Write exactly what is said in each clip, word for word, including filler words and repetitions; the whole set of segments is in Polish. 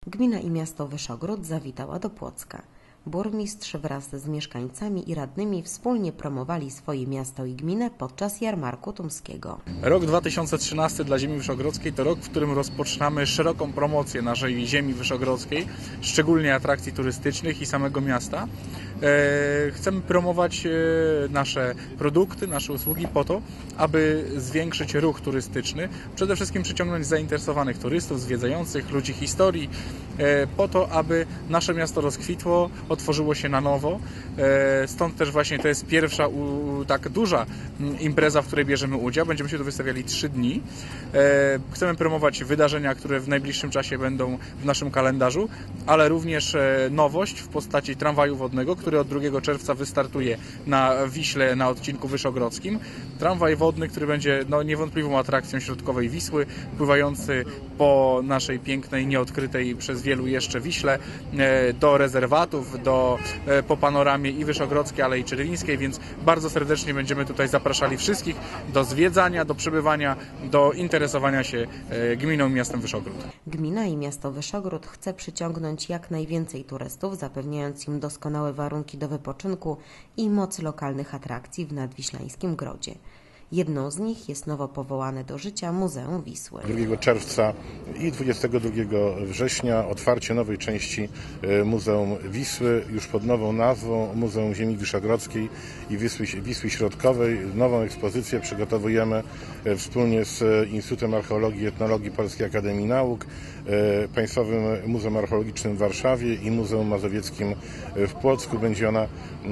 Gmina i miasto Wyszogród zawitała do Płocka. Burmistrz wraz z mieszkańcami i radnymi wspólnie promowali swoje miasto i gminę podczas jarmarku tumskiego. Rok dwa tysiące trzynasty dla ziemi wyszogrodzkiej to rok, w którym rozpoczynamy szeroką promocję naszej ziemi wyszogrodzkiej, szczególnie atrakcji turystycznych i samego miasta. Chcemy promować nasze produkty, nasze usługi po to, aby zwiększyć ruch turystyczny, przede wszystkim przyciągnąć zainteresowanych turystów, zwiedzających, ludzi historii, po to, aby nasze miasto rozkwitło, otworzyło się na nowo. Stąd też właśnie to jest pierwsza tak duża impreza, w której bierzemy udział. Będziemy się tu wystawiali trzy dni. Chcemy promować wydarzenia, które w najbliższym czasie będą w naszym kalendarzu, ale również nowość w postaci tramwaju wodnego, który od drugiego czerwca wystartuje na Wiśle na odcinku wyszogrodzkim. Tramwaj wodny, który będzie no, niewątpliwą atrakcją środkowej Wisły, pływający po naszej pięknej, nieodkrytej przez wielu jeszcze Wiśle do rezerwatów, do, po panoramie i wyszogrodzkiej, ale i czyrylińskiej, więc bardzo serdecznie będziemy tutaj zapraszali wszystkich do zwiedzania, do przebywania, do interesowania się gminą i miastem Wyszogród. Gmina i miasto Wyszogród chce przyciągnąć jak najwięcej turystów, zapewniając im doskonałe warunki do wypoczynku i moc lokalnych atrakcji w Nadwiślańskim Grodzie. Jedną z nich jest nowo powołane do życia Muzeum Wisły. drugiego czerwca i dwudziestego drugiego września otwarcie nowej części Muzeum Wisły, już pod nową nazwą Muzeum Ziemi Wyszogrodzkiej i Wisły, Wisły Środkowej. Nową ekspozycję przygotowujemy wspólnie z Instytutem Archeologii i Etnologii Polskiej Akademii Nauk, Państwowym Muzeum Archeologicznym w Warszawie i Muzeum Mazowieckim w Płocku. Będzie ona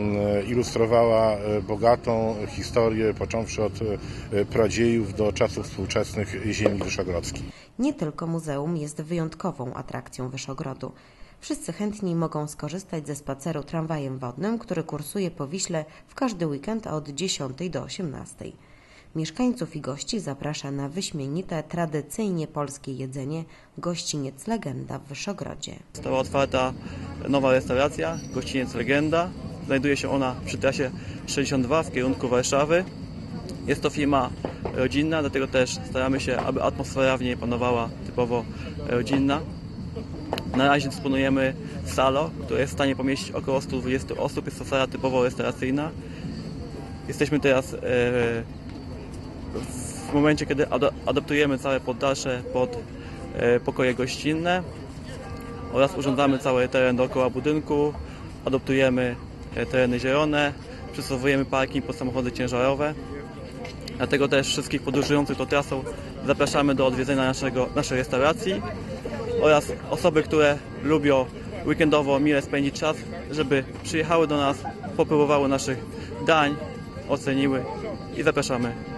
ilustrowała bogatą historię, począwszy od pradziejów do czasów współczesnych ziemi wyszogrodzkiej. Nie tylko muzeum jest wyjątkową atrakcją Wyszogrodu. Wszyscy chętni mogą skorzystać ze spaceru tramwajem wodnym, który kursuje po Wiśle w każdy weekend od dziesiątej do osiemnastej. Mieszkańców i gości zaprasza na wyśmienite, tradycyjnie polskie jedzenie gościniec Legenda w Wyszogrodzie. Została otwarta nowa restauracja, gościniec Legenda. Znajduje się ona przy trasie sześćdziesiąt dwa w kierunku Warszawy. Jest to firma rodzinna, dlatego też staramy się, aby atmosfera w niej panowała typowo rodzinna. Na razie dysponujemy salą, która jest w stanie pomieścić około stu dwudziestu osób. Jest to sala typowo restauracyjna. Jesteśmy teraz w momencie, kiedy adaptujemy całe poddasze pod pokoje gościnne oraz urządzamy cały teren dookoła budynku, adaptujemy tereny zielone, przystosowujemy parking pod samochody ciężarowe. Dlatego też wszystkich podróżujących tą trasą zapraszamy do odwiedzenia naszego, naszej restauracji oraz osoby, które lubią weekendowo mile spędzić czas, żeby przyjechały do nas, popróbowały naszych dań, oceniły i zapraszamy